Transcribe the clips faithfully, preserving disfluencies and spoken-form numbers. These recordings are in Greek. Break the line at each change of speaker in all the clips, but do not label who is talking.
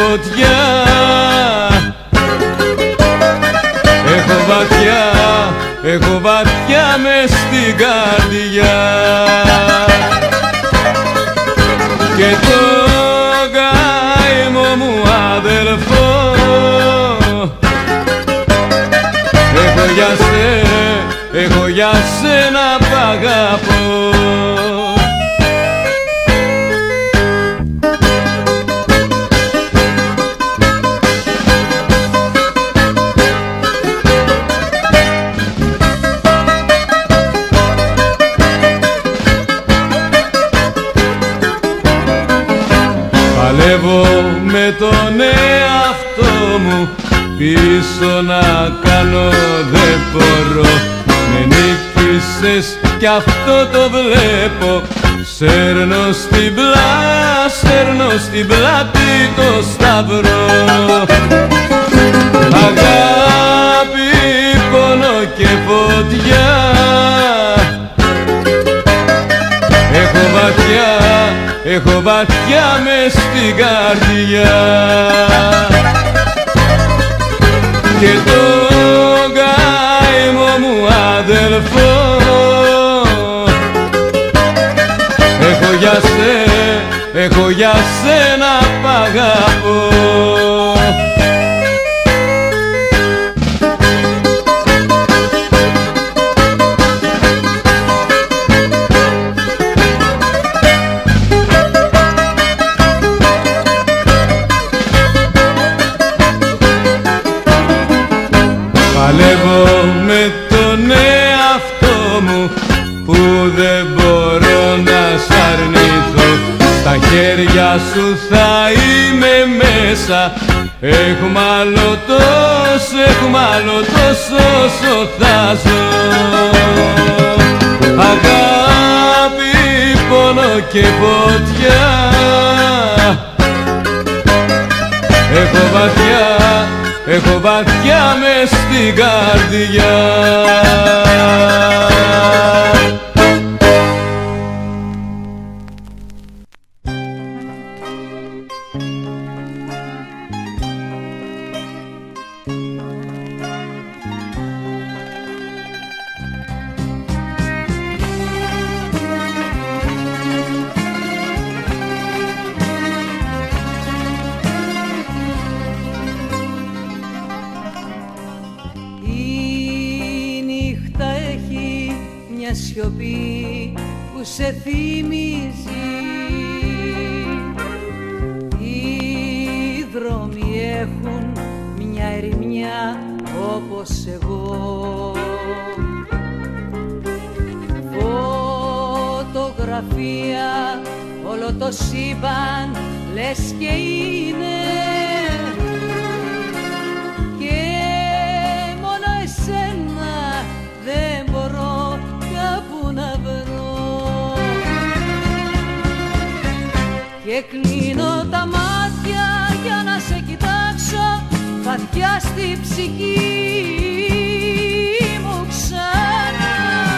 φωτιά. Έχω βαθιά, έχω βαθιά μες στην καρδιά και το καημό μου αδελφό έχω για σένα, έχω για σένα π' αγαπώ. Παλεύω με τον εαυτό μου, πίσω να κάνω δεν μπορώ. Με νίκησες κι αυτό το βλέπω, σέρνω στην πλάτη, σέρνω στην πλάτη το σταυρό. Αγάπη, πόνο και φωτιά, έχω βαθιά, έχω βαθιά μες στην καρδιά και το καημό μου αδελφό έχω για σένα, έχω για σένα π' αγαπώ. Παλεύω με τον εαυτό μου που δεν μπορώ να σ' αρνηθώ. Στα χέρια σου θα είμαι μέσα, έχουμε άλλο τόσο, έχουμε άλλο τόσο όσο θα ζω. Αγάπη, πόνο και φωτιά, έχω βαθιά, έχω βαθιά μες στην καρδιά.
Σιωπή που σε θυμίζει, οι δρόμοι έχουν μια ερημιά όπως εγώ. Φωτογραφία όλο το σύμπαν λες και είναι και μόνο εσένα δεν μπορώ κάπου να βρω. Και κλείνω τα μάτια για να σε κοιτάξω βαθιά στη ψυχή μου ξανά.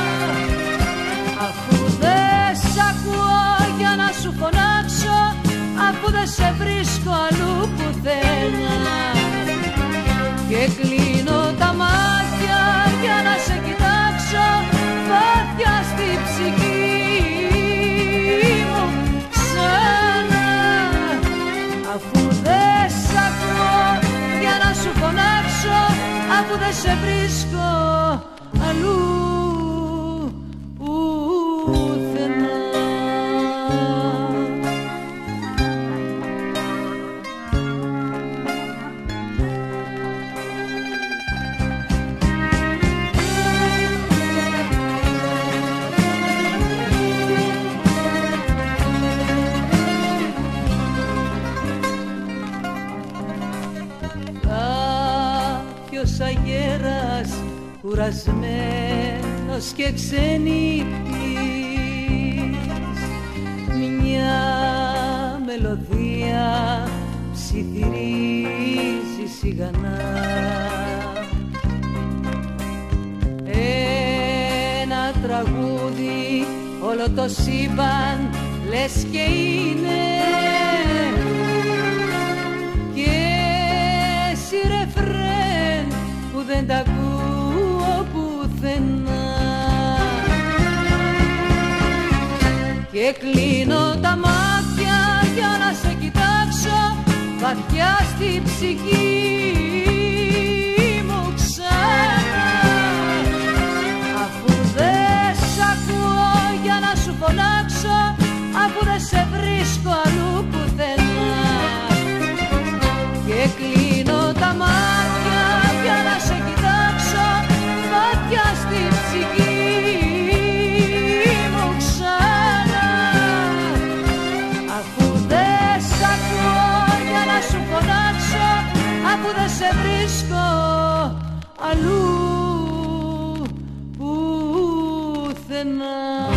Αφού δεν σ' ακούω για να σου φωνάξω, αφού δεν σε βρίσκω αλλού πουθενά. Και κλείνω τα μάτια για να σε κοιτάξω βαθιά στη ψυχή μου ξανά. Αφού δεν σ' ακούω για να σου φωνάξω, αφού δεν σε βρίσκω αλλού πουθενά. Αγέρας κουρασμένος και ξενύχτης, μια μελωδία ψιθυρίζει σιγανά. Ένα τραγούδι όλο το σύμπαν λες και είναι και και κλείνω τα μάτια για να σε κοιτάξω βαθιά στη ψυχή μου ξανά. Αφού δεν σ' ακούω για να σου φωνάξω, αφού δεν σε βρίσκω αλλού πουθενά, και κλείνω τα μάτια για να σε κοιτάξω βαθιά στη ψυχή μου ξανά. Αφού δεν σ' ακούω για να σου φωνάξω, αφού δεν σε βρίσκω αλλού πουθενά.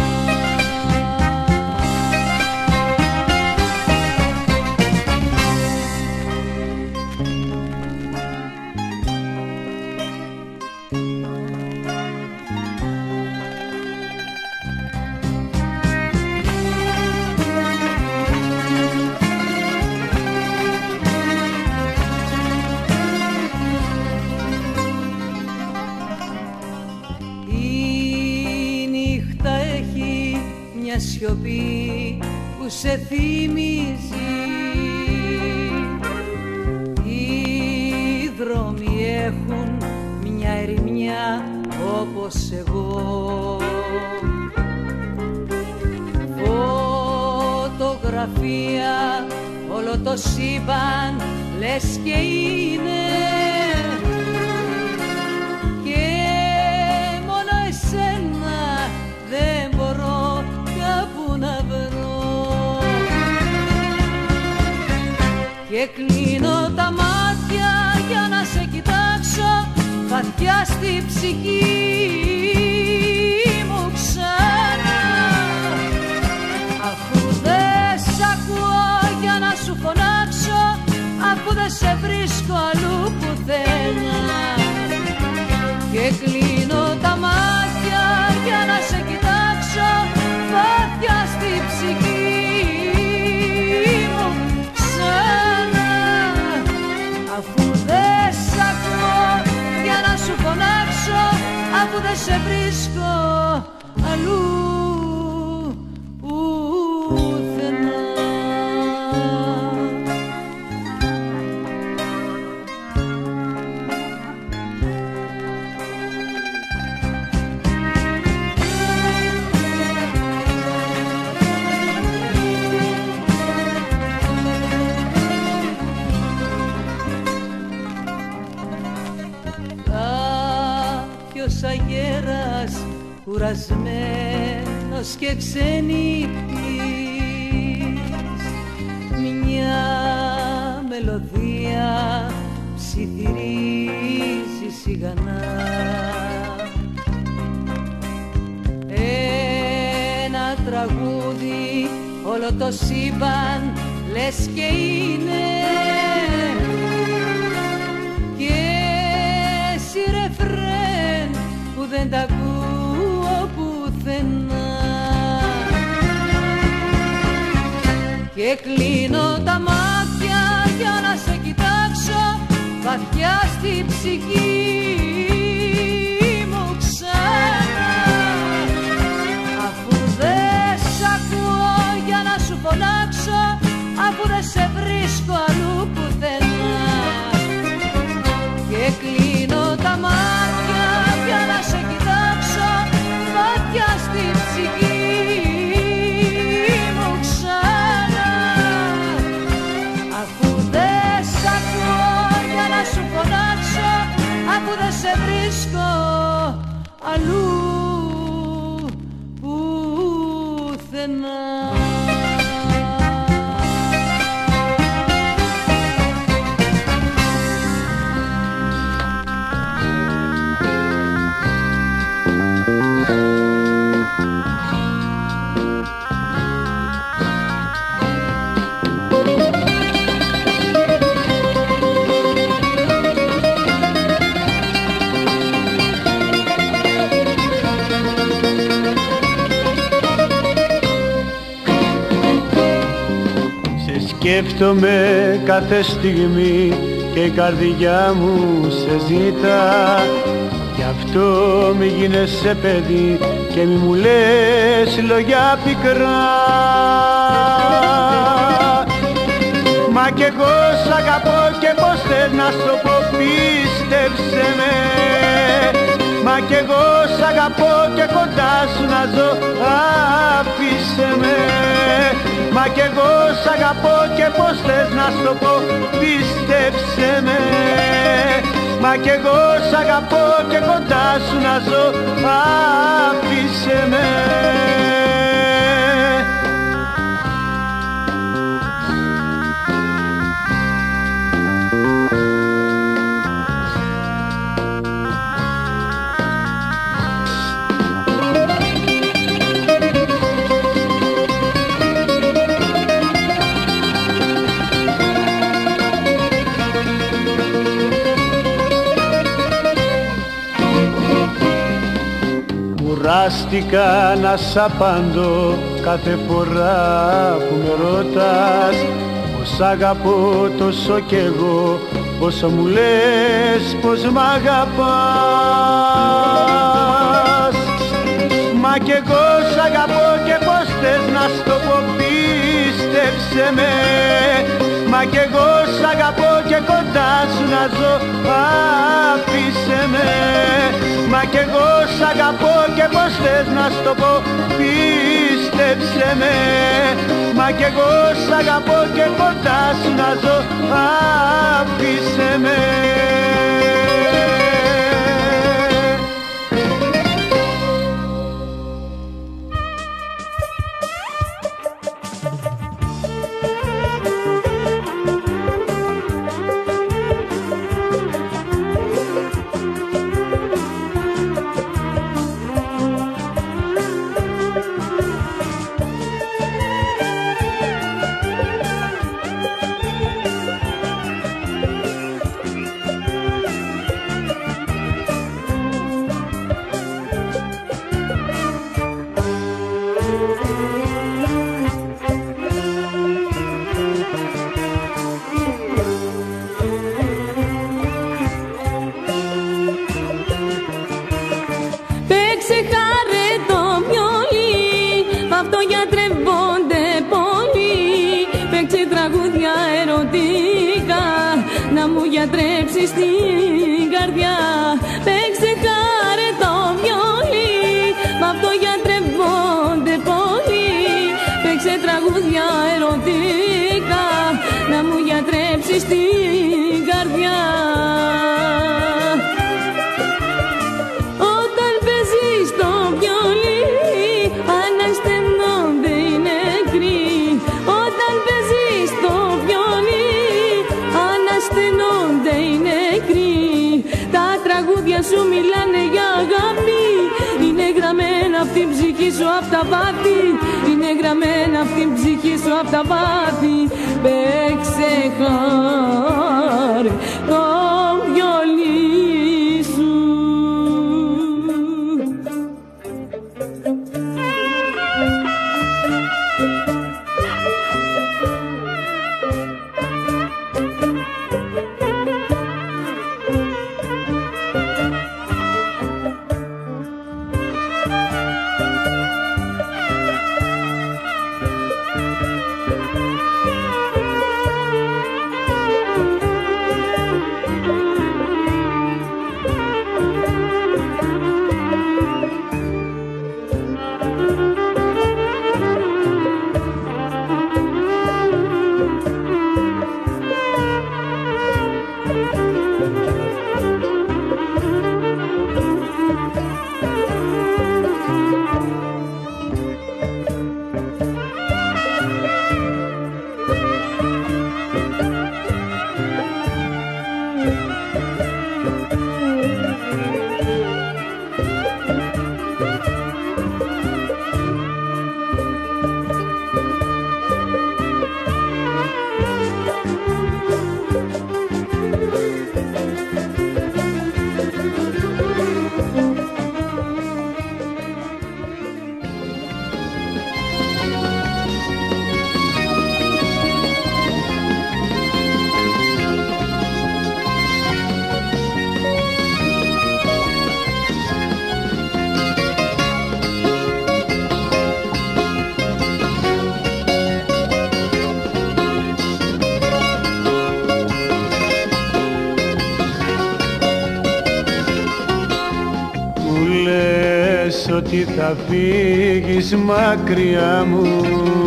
Σιωπή που σε θυμίζει, οι δρόμοι έχουν μια ερημιά όπως εγώ. Φωτογραφία όλο το σύμπαν λες και είναι, και μόνο εσένα δεν μπορώ κάπου να βρω, και κλείνω τα μάτια για να σε κοιτάξω βαθιά στη ψυχή μου ξανά. Αφού δεν σ' ακούω για να σου φωνάξω, αφού δεν σε βρίσκω αλλού πουθενά, και κλείνω τα μάτια για να σε κοιτάξω βαθιά στη ψυχή μου ξανά. Αφού δεν σ' ακούω για να σου φωνάξω, αφού δεν σε βρίσκω αλλού πουθενά. Αγέρας κουρασμένος και ξενύχτης, μια μελωδία ψιθυρίζει σιγανά. Ένα τραγούδι όλο το σύμπαν λες και είναι, και εσύ ρεφρέν που δεν τα ακούω πουθενά, και κλείνω τα μάτια για να σε κοιτάξω βαθιά στη ψυχή μου ξανά. Αφού δεν σ' ακούω για να σου φωνάξω, αφού δεν σε βρίσκω αλλού πουθενά, και κλείνω τα μάτια για να σε κοιτάξω βαθιά στη ψυχή μου ξανά. Αφού δεν σ' ακούω για να σου φωνάξω, αφού δεν σε βρίσκω αλλού πουθενά.
Σκέφτομαι κάθε στιγμή και η καρδιά μου σε ζητά. Γι' αυτό μη γίνεσαι παιδί και μη μου λες λόγια πικρά. Μα κι εγώ σ' αγαπώ και πως θες να στο πω, πίστεψε με. Μα κι εγώ σ' αγαπώ και κοντά σου να ζω, άφησε με. Μα κι εγώ σ' αγαπώ και πως θες να στο πω, πίστεψε με. Μα κι εγώ σ' αγαπώ και κοντά σου να ζω, άφησε με. Κουράστηκα να σ' απαντώ κάθε φορά που με ρωτάς πως αγαπώ τόσο κι εγώ, όσο μου λες πως μ' αγαπάς. Μα κι εγώ σ' αγαπώ και πως θες να στο πω, πίστεψε με. Μα κι εγώ σ' αγαπώ και κοντά σου να ζω, άφησε με. Μα κι εγώ σ' αγαπώ και πως θες να στο πω, πίστεψε με. Μα κι εγώ σ' αγαπώ και κοντά σου να ζω, άφησε με.
Γιατρέψεις την καρδιά, παίξε χάρε το βιολί, μ' αυτό γιατρεύονται πολλοί. Παίξε τραγούδια ερωτικά, να μου γιατρέψεις την καρδιά. Όταν παίζεις το βιολί, αναστενώνται οι νεκροί. Όταν παίζεις το βιολί, αναστενώνται οι νεκροί. Τα τραγούδια σου μιλάνε για αγάπη, είναι γραμμένα απ' την ψυχή σου απ' τα βάθη. Είναι γραμμένα απ' την ψυχή σου απ' τα βάθη. Παίξε χάρη το βιολί σου.
πες ότι θα φύγεις μακριά μου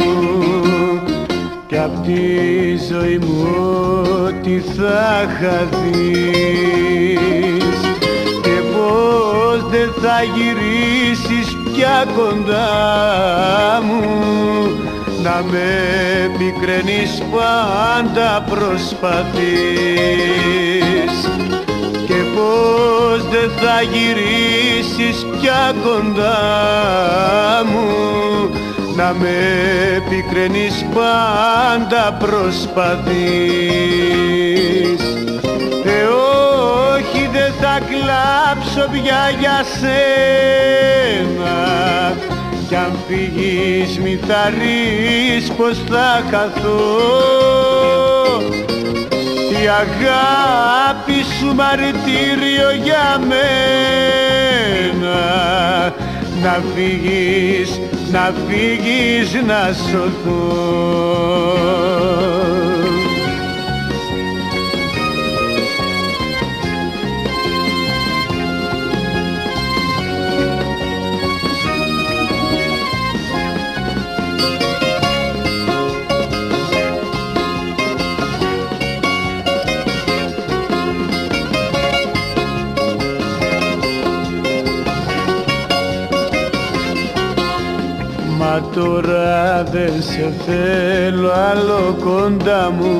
κι απ' τη ζωή μου ότι θα χαθείς και πως δεν θα γυρίσεις πια κοντά μου να με πικραίνεις πάντα προσπαθείς και πως δεν θα γυρίσεις πια κοντά μου να με πικραίνεις πάντα προσπαθείς. Ε, όχι δεν θα κλάψω πια για σένα κι αν φύγεις μη θαρρείς πως θα χαθώ. Η αγάπη σου μαρτύριο για μένα να φύγεις, να φύγεις να σωθώ. Μα τώρα δεν σε θέλω άλλο κοντά μου,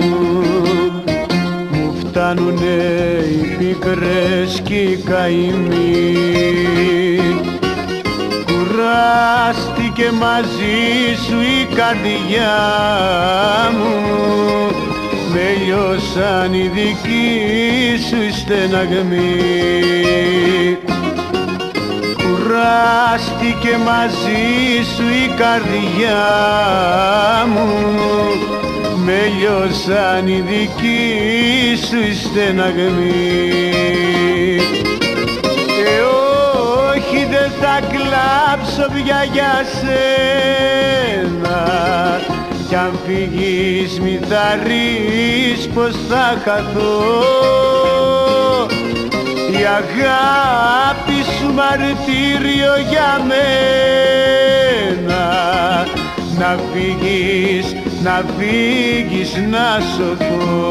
μου φτάνουνε οι πίκρες κι οι καημοί. Κουράστηκε μαζί σου η καρδιά μου, με λιώσαν οι δικοί σου οι στεναγμοί. Κουράστηκε μαζί σου η καρδιά μου, με λιώσαν οι δικοί σου οι στεναγμοί. Ε, όχι δεν θα κλάψω πια για σένα κι αν φύγεις μη θαρρείς πως θα χαθώ. Η αγάπη σου μαρτύριο για μένα να φύγεις, να φύγεις να σωθώ.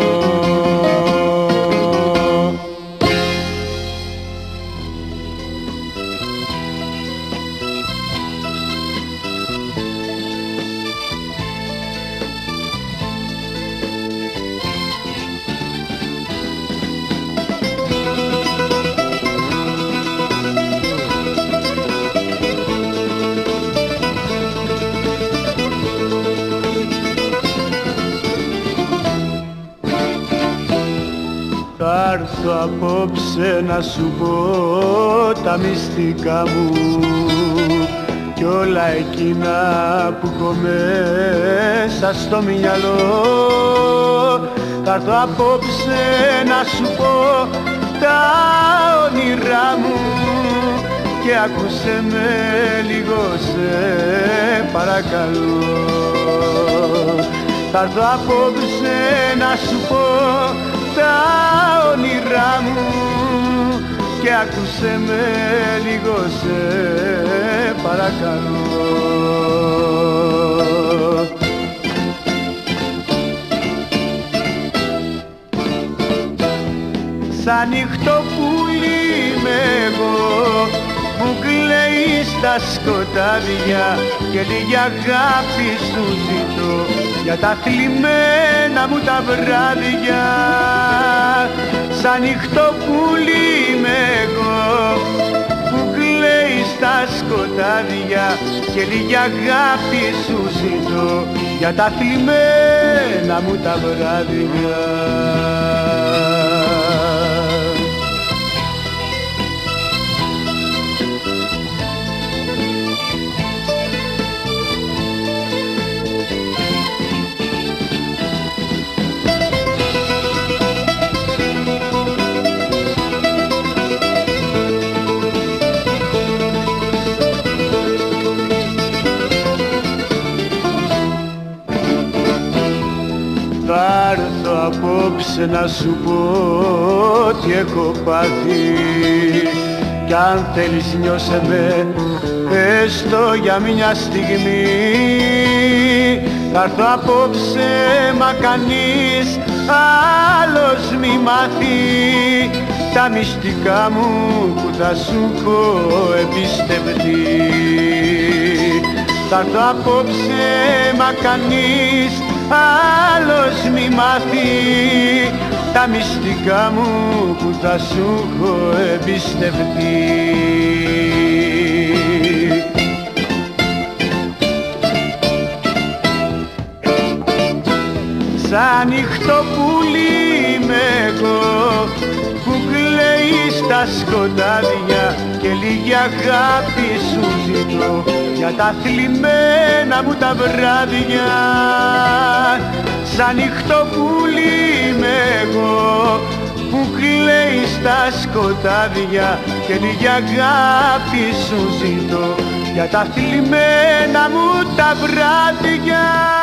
Θα έρθω απόψε να σου πω τα μυστικά μου κι όλα εκείνα που έχω μέσα στο μυαλό. Θα έρθω απόψε να σου πω τα όνειρά μου και άκουσε με λίγο σε παρακαλώ. Θα έρθω απόψε να σου πω τα όνειρά μου και άκουσε με λίγο σε παρακαλώ. Σαν νυχτό πουλί είμαι εγώ που κλαίει στα σκοτάδια και λίγη αγάπη σου ζητώ για τα θλιμμένα μου τα βράδια. Σαν νυχτό πουλί είμαι εγώ που κλαίει στα σκοτάδια και λίγη αγάπη σου ζητώ για τα θλιμμένα μου τα βράδια. Θα έρθω απόψε να σου πω τι έχω πάθει κι αν θέλεις νιώσε με έστω για μια στιγμή. Θα έρθω απόψε μα κανείς άλλος μη μάθει τα μυστικά μου που θα σου έχω εμπιστευτεί. Θα έρθω απόψε μα κανείς άλλος μη μάθει τα μυστικά μου που θα σου έχω εμπιστευτεί. Σαν νυχτοπούλι είμαι εγώ που κλαίει στα σκοτάδια και λίγη αγάπη σου ζητώ για τα θλιμμένα μου τα βράδια. Σαν νυχτοπούλι είμαι εγώ που κλαίει στα σκοτάδια και λίγη αγάπη σου ζητώ για τα θλιμμένα μου τα βράδια.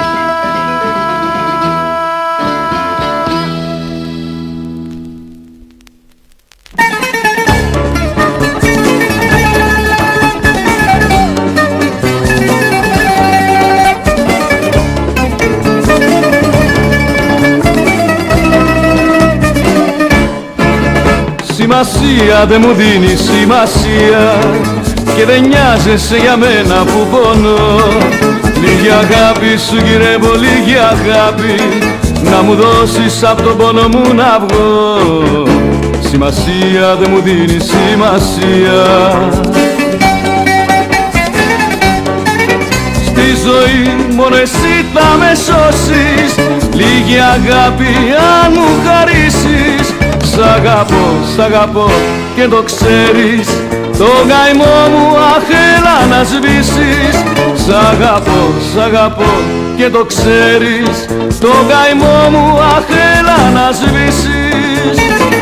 Σημασία δεν μου δίνει σημασία και δεν νοιάζεσαι για μένα που πονώ. Λίγη αγάπη σου γυρεύω, λίγη αγάπη να μου δώσεις απ' τον πόνο μου να βγω. Σημασία δεν μου δίνει σημασία. Στη ζωή μόνο εσύ θα με σώσεις, λίγη αγάπη αν μου χαρίσεις. Σ' αγαπώ, σ' αγαπώ και το ξέρεις, το καημό μου αχ έλα να σβήσεις. Σ' αγαπώ, σ' αγαπώ και το ξέρεις, το καημό μου αχ έλα να σβήσεις.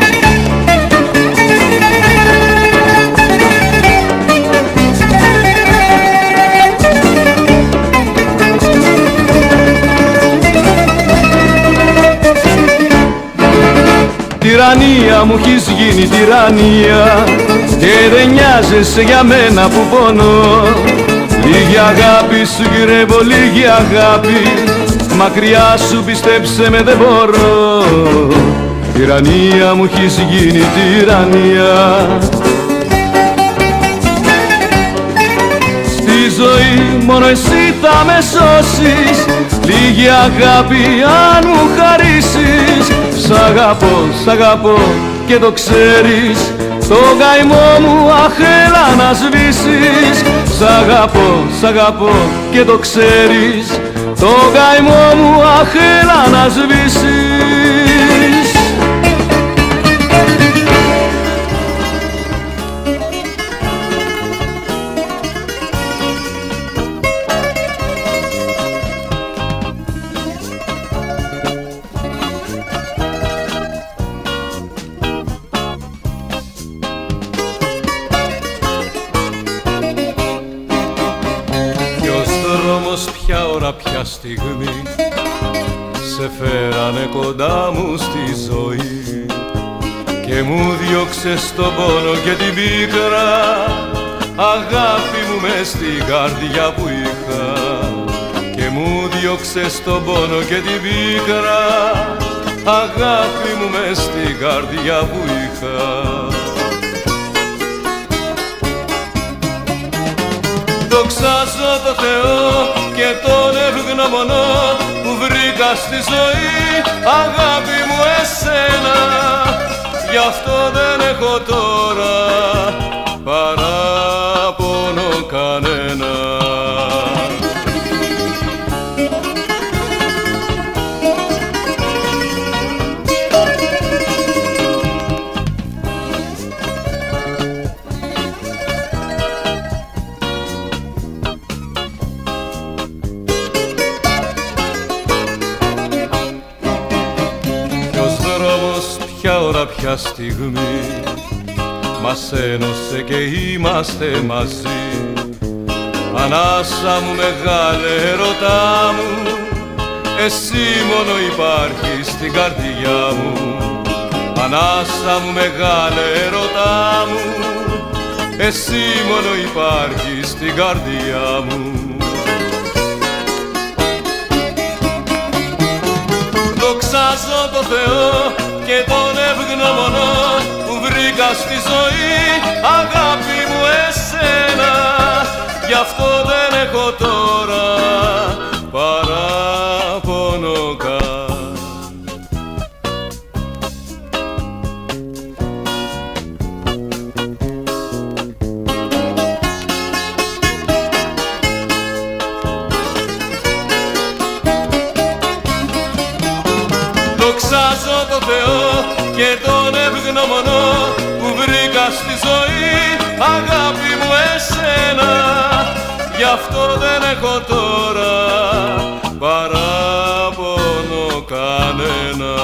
Τυραννία μου έχεις γίνει τυραννία και δεν νοιάζεσαι για μένα που πονώ. Λίγη αγάπη σου γυρεύω, λίγη αγάπη μακριά σου πιστέψε με δεν μπορώ. Τυραννία μου έχεις γίνει τυραννία. Στη ζωή μόνο εσύ θα με σώσεις, λίγη αγάπη αν μου χαρίσεις. Σ' αγαπώ, σ' αγαπώ και το ξέρεις, το καημό μου αχ έλα να σβήσεις. Σ' αγαπώ, σ' αγαπώ και το ξέρεις, το καημό μου αχ έλα να σβήσεις. Ποια ώρα, ποια στιγμή σε φέρανε κοντά μου στη ζωή και μου διώξες τον πόνο και την πίκρα, αγάπη μου μες στην καρδιά που είχα. Και μου διώξες τον πόνο και την πίκρα, αγάπη μου μες στην καρδιά που είχα. Δοξάζω το Θεό και τον ευγνωμονώ που βρήκα στη ζωή, αγάπη μου εσένα. Γι' αυτό δεν έχω τώρα παράπονο κανένα. Ποια ώρα, ποια στιγμή μας ένωσε και είμαστε μαζί. Ανάσα μου μεγάλε ερωτά μου, εσύ μόνο υπάρχεις στην καρδιά μου. Ανάσα μου μεγάλε ερωτά μου, εσύ μόνο υπάρχεις στην καρδιά μου. Δοξάζω το Θεό και τον ευγνωμονώ που βρήκα στη ζωή, αγάπη μου, εσένα. Γι' αυτό δεν έχω τώρα παράπονο καν. Δοξάζω το Θεό και τον ευγνωμονώ που βρήκα στη ζωή, αγάπη μου, εσένα. Γι' αυτό δεν έχω τώρα παράπονο κανένα.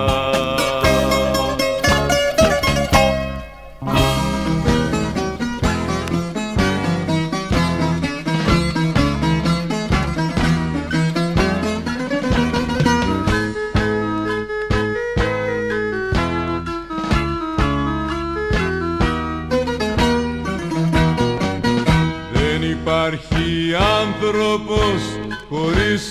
Υπάρχει άνθρωπος χωρίς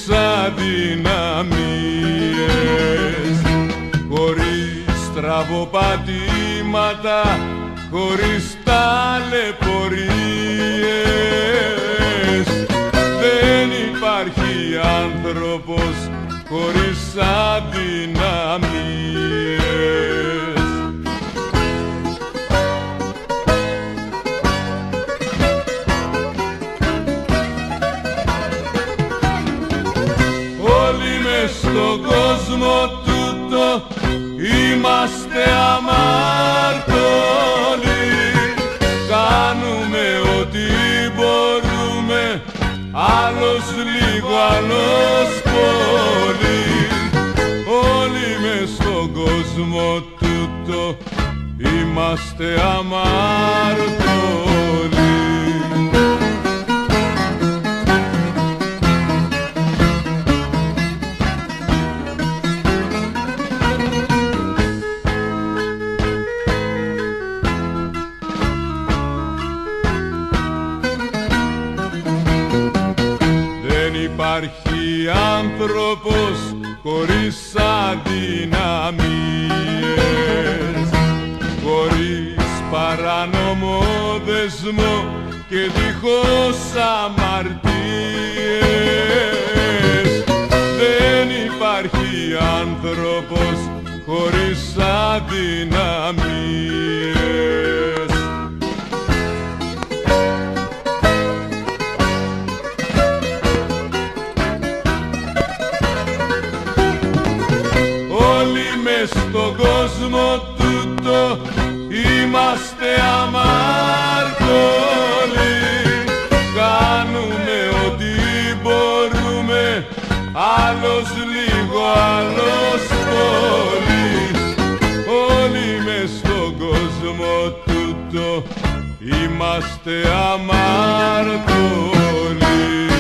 αδυναμίες, χωρίς στραβοπατήματα, χωρίς ταλαιπωρίες. Δεν υπάρχει άνθρωπος χωρίς αδυναμίες. Στον κόσμο τούτο είμαστε αμάρτωλοι, κάνουμε ό,τι μπορούμε, άλλος λίγο, άλλος πολύ. Όλοι μες στον κόσμο τούτο είμαστε αμάρτωλοι. Υπάρχει άνθρωπος χωρίς αδυναμίες, χωρίς παράνομο δεσμό και δίχως αμαρτίες. Δεν υπάρχει άνθρωπος χωρίς αδυναμίες. Στον κόσμο τούτο είμαστε αμάρτωλοι, κάνουμε ό,τι μπορούμε, άλλος λίγο, άλλος πολύ. Όλοι μες στον κόσμο τούτο είμαστε αμάρτωλοι.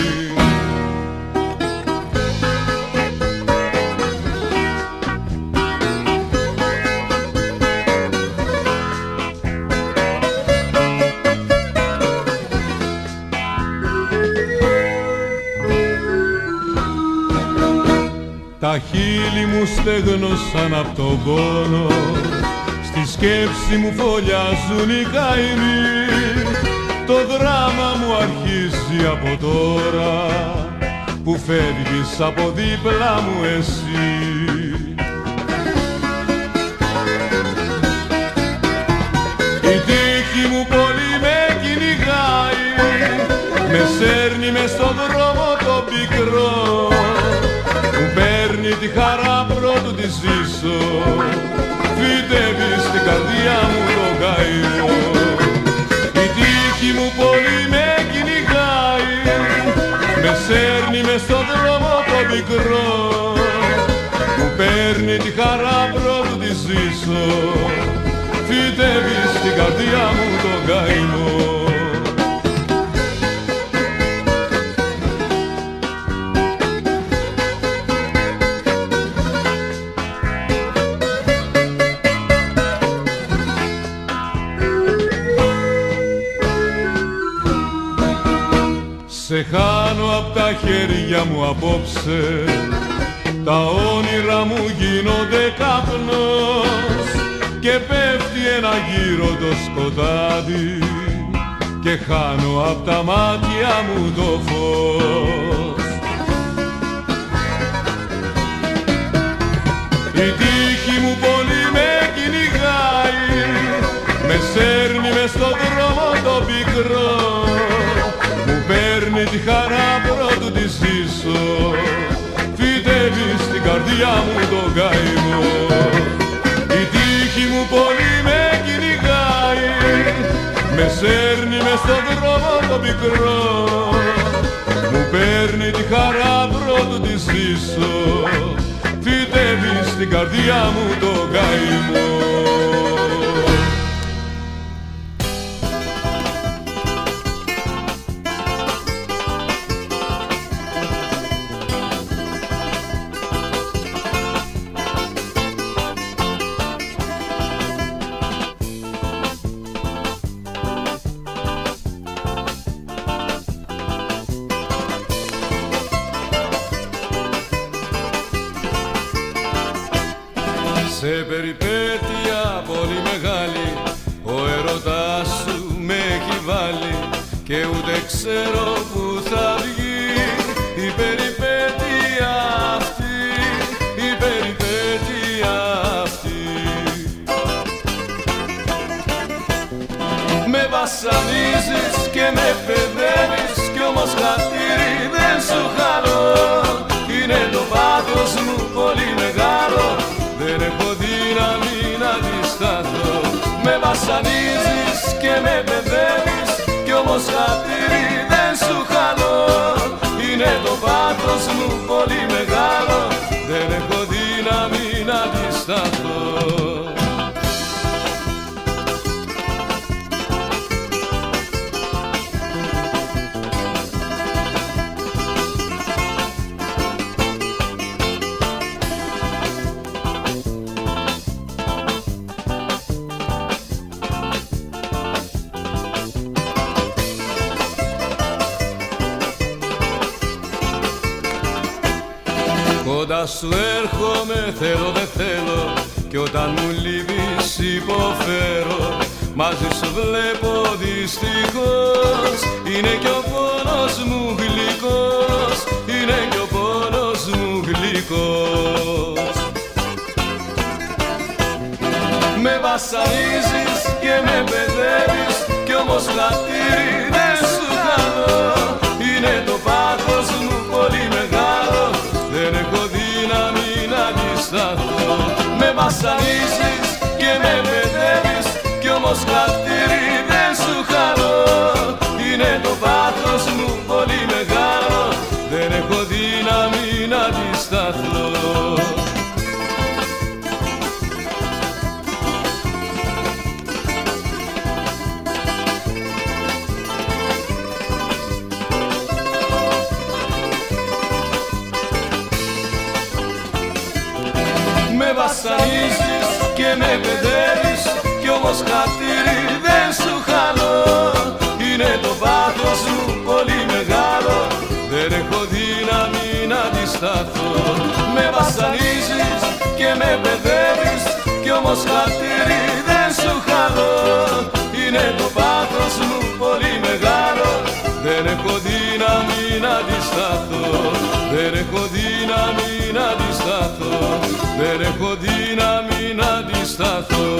Τα χείλη μου στεγνώσαν απ' τον πόνο, στη σκέψη μου φωλιάζουν οι καημοί. Το δράμα μου αρχίζει από τώρα, που φεύγεις από δίπλα μου εσύ. Η τύχη μου πολύ με κυνηγάει, με σέρνει μες στον δρόμο το πικρό, μου παίρνει τη χαρά πρώτου τη ζήσω, φυτεύει στην καρδιά μου το καημό. Η τύχη μου πολύ με κυνηγάει, με σέρνει μες στον δρόμο το πικρό, μου παίρνει τη χαρά πρώτου τη ζήσω, φυτεύει στην καρδιά μου το καημό. Σε χάνω απ' τα χέρια μου απόψε, τα όνειρα μου γίνονται καπνός και πέφτει ένα γύρο το σκοτάδι και χάνω απ' τα μάτια μου το φως. Η τύχη μου πολύ με κυνηγάει, με σέρνει μες στον δρόμο το πικρό, μου παίρνει τη χαρά πρώτου τη ζήσω, φυτεύει στην καρδιά μου τον καημό. Η τύχη μου πολύ με κυνηγάει, με σέρνει μες στον δρόμο το πικρό, μου παίρνει τη χαρά πρώτου τη ζήσω, φυτεύει στην καρδιά μου τον καημό.
Σε περιπέτεια πολύ μεγάλη ο έρωτας σου με έχει βάλει και ούτε ξέρω που θα βγει η περιπέτεια αυτή, η περιπέτεια αυτή. Με βασανίζεις και με παιδεύεις κι όμως χατήρι δεν σου χαλώ, είναι το πάθος μου πολύ μεγάλο, δεν έχω δύναμη να αντισταθώ. Με βασανίζεις και με παιδεύεις κι όμως χατήρι δεν σου χαλώ, είναι το πάθος μου πολύ μεγάλο, δεν έχω δύναμη να αντισταθώ. Κοντά σου έρχομαι, θέλω δεν θέλω, κι όταν μου λείπεις υποφέρω. Μαζί σου βλέπω δυστυχώς, είναι κι ο πόνος μου γλυκός, είναι κι ο πόνος μου γλυκός. Με βασανίζεις και με παιδεύεις κι όμως χατήρι δεν σου χαλώ, είναι το πάθος μου πολύ μεγάλο, δεν έχω δύναμη να αντισταθώ. Με βασανίζεις και με παιδεύεις κι όμως χατήρι δεν σου χαλώ, είναι το πάθος μου πολύ μεγάλο, δεν έχω δύναμη να αντισταθώ. Με βασανίζεις και με παιδεύεις κι όμως χατήρι δεν σου χαλώ, είναι το πάθος μου πολύ μεγάλο, δεν έχω δύναμη να αντισταθώ. Με βασανίζεις και με παιδεύεις κι όμως χατήρι δεν σου χαλώ, είναι το πάθος μου πολύ μεγάλο, δεν έχω δύναμη να αντισταθώ, δεν έχω δύναμη να αντισταθώ, δεν έχω δύναμη να αντισταθώ.